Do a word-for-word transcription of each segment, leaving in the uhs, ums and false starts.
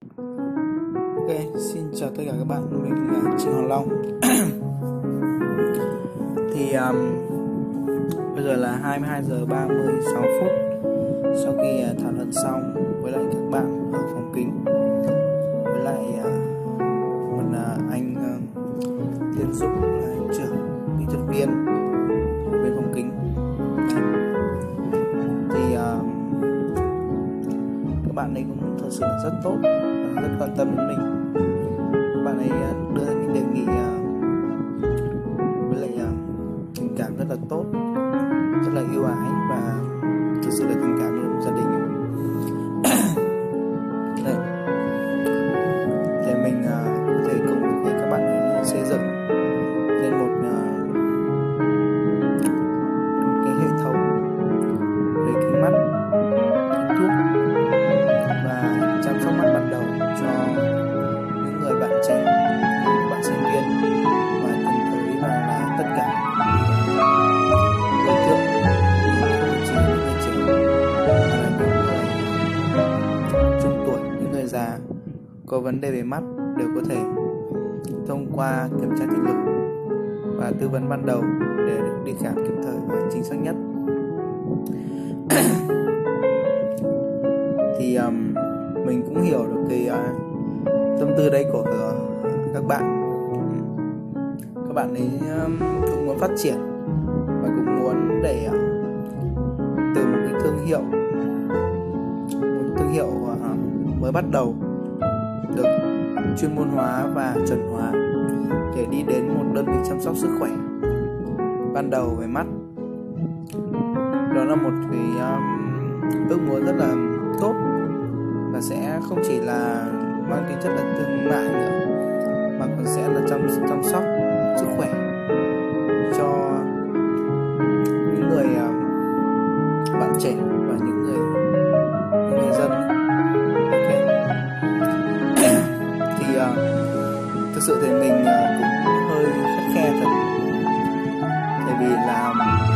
Ok, xin chào tất cả các bạn, mình là Trịnh Hoàng Long. Thì um, bây giờ là hai mươi hai giờ ba mươi sáu phút. Sau khi uh, thảo luận xong với lại các bạn ở phòng kính, với lại uh, một uh, anh uh, Tiến Dũng là trưởng kỹ thuật viên ở bên phòng kính, thì uh, các bạn ấy cũng thật sự là rất tốt và rất quan tâm đến mình. Các bạn ấy đưa ra những đề nghị với lại tình cảm rất là tốt, rất là yêu ái và thực sự là tình cảm như một gia đình. Đấy. Để mình có thể cùng với các bạn ấy xây dựng lên một cái hệ thống về kính mắt, kính thuốc và chăm sóc mắt ban đầu cho những người bạn trẻ, những bạn sinh viên, và cùng tới và là tất cả đối tượng, không chỉ những người trẻ mà là những người trung tuổi, những người già có vấn đề về mắt đều có thể thông qua kiểm tra thị lực và tư vấn ban đầu để được đi khám kịp thời và chính xác nhất. Thì um, mình cũng hiểu được cái uh, tâm tư đấy của uh, các bạn. Các bạn ấy um, cũng muốn phát triển và cũng muốn để uh, từ một cái thương hiệu, một thương hiệu uh, mới bắt đầu được chuyên môn hóa và chuẩn hóa để đi đến một đơn vị chăm sóc sức khỏe ban đầu về mắt. Đó là một cái um, ước muốn rất là tốt và sẽ không chỉ là mang tính chất là thương mại nữa, mà còn sẽ là chăm, chăm sóc sức khỏe cho những người uh, bạn trẻ và những người, những người dân. Okay. Thì uh, thực sự thì mình uh, cũng hơi khắt khe thật, tại vì là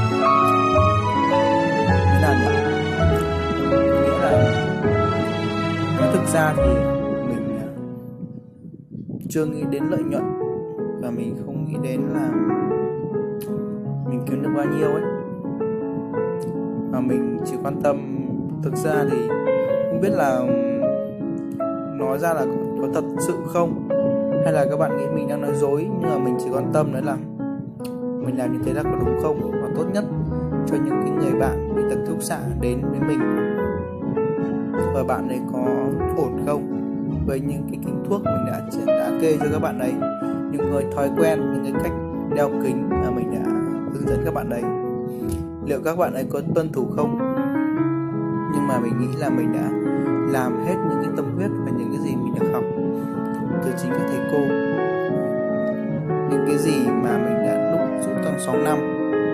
thế nào nhỉ? Nghĩa là thực ra thì mình chưa nghĩ đến lợi nhuận và mình không nghĩ đến là mình kiếm được bao nhiêu ấy, mà mình chỉ quan tâm. Thực ra thì không biết là nói ra là có thật sự không, hay là các bạn nghĩ mình đang nói dối, nhưng mà mình chỉ quan tâm đấy là mình làm như thế là có đúng không và tốt nhất cho những cái người bạn bị tật khúc xạ đến với mình, và bạn ấy có ổn không với những cái kính thuốc mình đã đã kê cho các bạn ấy, những cái thói quen, những cái cách đeo kính mà mình đã hướng dẫn các bạn ấy, liệu các bạn ấy có tuân thủ không. Nhưng mà mình nghĩ là mình đã làm hết những cái tâm huyết và những cái gì mình được học từ chính các thầy cô, những cái gì mà mình đã đúc rút trong sáu năm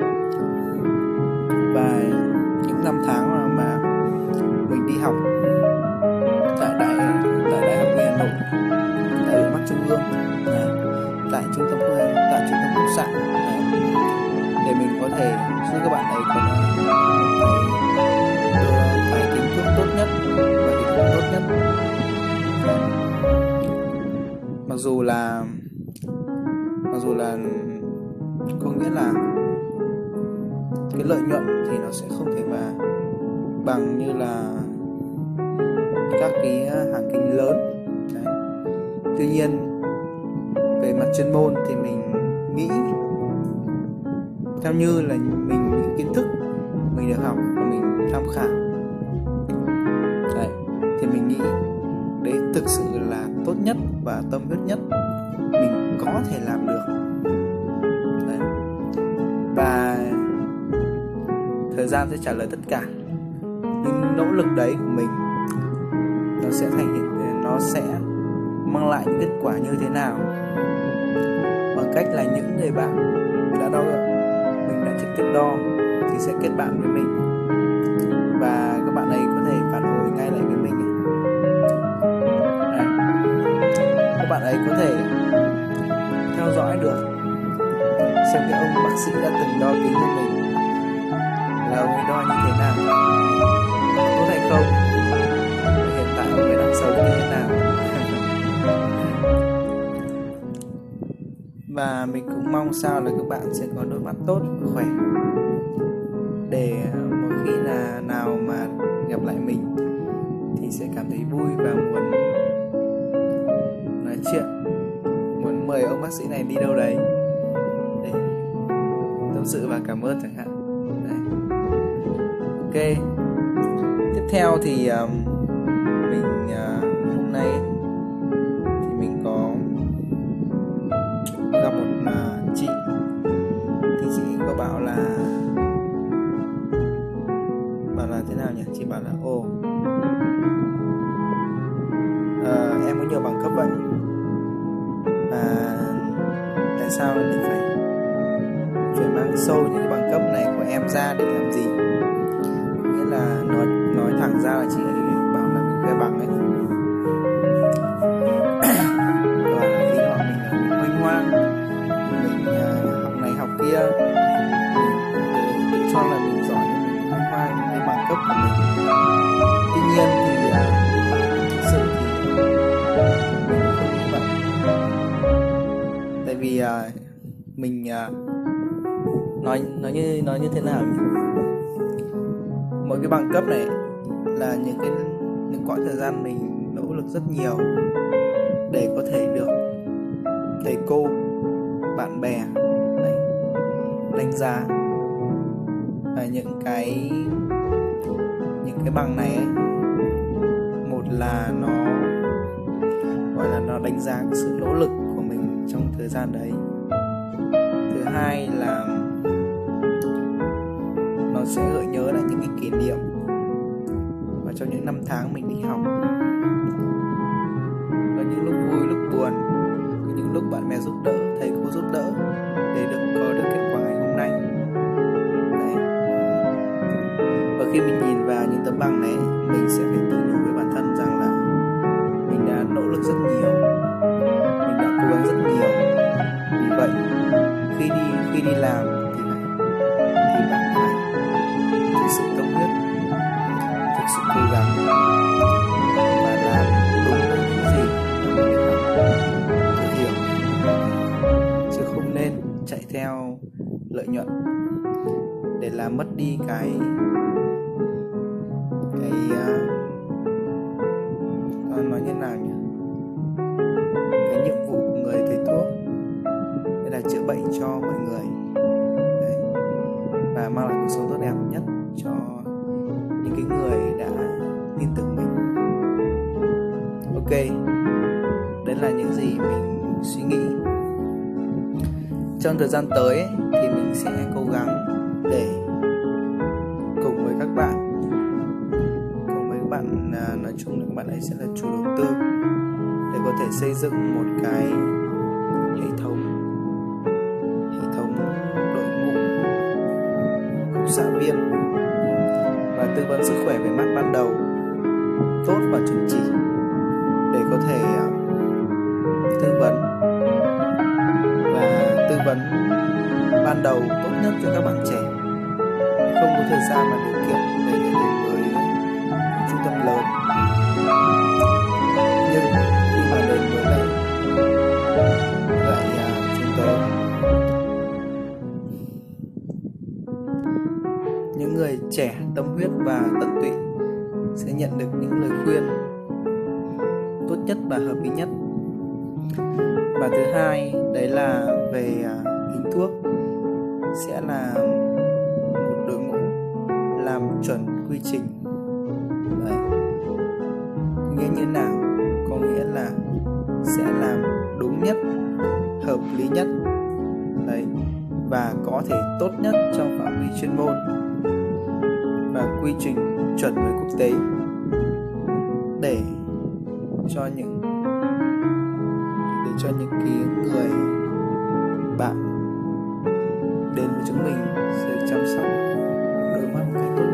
và những năm tháng mà, mà mình đi học tại đại tại đại học Hà Nội, tại viện mắt Trung ương, tại trung tâm tại trung tâm khúc xạ, để mình có thể giúp các bạn ấy có phải kính thuốc tốt nhất và kính thuốc tốt nhất. Mặc dù là mặc dù là có nghĩa là cái lợi nhuận thì nó sẽ không thể mà bằng như là các cái hàng kính lớn. Đấy. Tuy nhiên về mặt chuyên môn thì mình nghĩ theo như là mình những kiến thức mình được học và mình tham khảo, đấy, thì mình nghĩ đấy thực sự là tốt nhất và tâm huyết nhất mình có thể làm được. Đấy. Và thời gian sẽ trả lời tất cả. Nhưng nỗ lực đấy của mình nó sẽ thành hiện nó sẽ mang lại những kết quả như thế nào, bằng cách là những người bạn đã đo mình đã trực tiếp đo thì sẽ kết bạn với mình, và các bạn ấy có thể phản hồi ngay lại với mình. Đấy. Các bạn ấy có thể theo dõi được xem cái ông bác sĩ đã từng đo kính cho mình là ông ấy đo như thế nào, tốt hay không, hiện tại ông ấy đang sống như thế nào. Và mình cũng mong sao là các bạn sẽ có đôi mắt tốt và khỏe, để một khi là nào mà gặp lại mình thì sẽ cảm thấy vui và muốn nói chuyện, muốn mời ông bác sĩ này đi đâu đấy để tâm sự và cảm ơn chẳng hạn. Đấy. Ok, tiếp theo thì um, mình uh, hôm nay thì mình có gặp một uh, chị, thì chị có bảo là bảo là thế nào nhỉ? Chị bảo là ồ uh, em có nhiều bằng cấp vậy, và tại sao lại phải phải mang sâu những cái bằng cấp này của em ra để làm gì? Nghĩa là nói nói thẳng ra là chị ấy bảo là mình khoe bằng ấy. Và là lý do mình là mình hoanh hoang, mình uh, học này học kia, mình tự cho là mình giỏi nhưng mình hoanh hoang những cái bằng cấp của mình. Tuy nhiên thì uh, thực sự thì mình không như vậy. Tại vì uh, mình uh, nói nói như nói như thế nào nhỉ? Mỗi cái bằng cấp này là những cái những quãng thời gian mình nỗ lực rất nhiều để có thể được thầy cô, bạn bè đấy, đánh giá. Và những cái những cái bằng này ấy, một là nó gọi là nó đánh giá cái sự nỗ lực của mình trong thời gian đấy. Thứ hai là nó sẽ gợi nhớ lại những cái kỷ niệm và trong những năm tháng mình đi học. Có những lúc vui, lúc buồn, có những lúc bạn bè giúp đỡ, thầy cô giúp đỡ để được có được kết quả ngày hôm nay. Đấy. Và khi mình nhìn vào những tấm bằng này, mình sẽ phải tự nhủ với bản thân rằng là mình đã nỗ lực rất nhiều, mình đã cố gắng rất nhiều. Vì vậy khi đi khi đi làm thì phải thì bạn phải thực sự tâm huyết, thực sự cố gắng và làm đúng với những gì mà mình được học, thực hiện, chứ không nên chạy theo lợi nhuận để làm mất đi cái cái uh, nói như nào nhỉ, cái nhiệm vụ của người thầy thuốc, đây là chữa bệnh cho mọi người. Đấy. Và mang lại cuộc sống tốt đẹp nhất cho những cái người đã tin tưởng mình. Ok, đấy là những gì mình suy nghĩ. Trong thời gian tới ấy, thì mình sẽ cố gắng để cùng với các bạn, cùng với các bạn à, nói chung là các bạn ấy sẽ là chủ đầu tư để có thể xây dựng một cái hệ thống hệ thống đội ngũ phục xã viên và tư vấn sức khỏe về mắt ban đầu tốt và chuẩn chỉ, để có thể uh, tư vấn và tư vấn ban đầu tốt nhất cho các bạn trẻ không có thời gian và điều kiện để đến với trung tâm lớn. Nhưng khi mà đến với lại lại uh, trung tâm, những người trẻ tâm huyết và tận tụy sẽ nhận được những lời khuyên tốt nhất và hợp lý nhất. Và thứ hai, đấy là về kính thuốc sẽ là một đội ngũ làm chuẩn quy trình. Đấy. Nghĩa như nào? Có nghĩa là sẽ làm đúng nhất, hợp lý nhất, đấy, và có thể tốt nhất trong phạm vi chuyên môn và quy trình chuẩn với quốc tế, để cho những để cho những cái người bạn đến với chúng mình sẽ chăm sóc đôi mắt một cách tốt